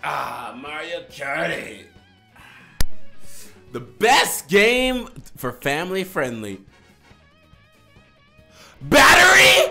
Ah, Mario Kart. The best game for family friendly. Battery?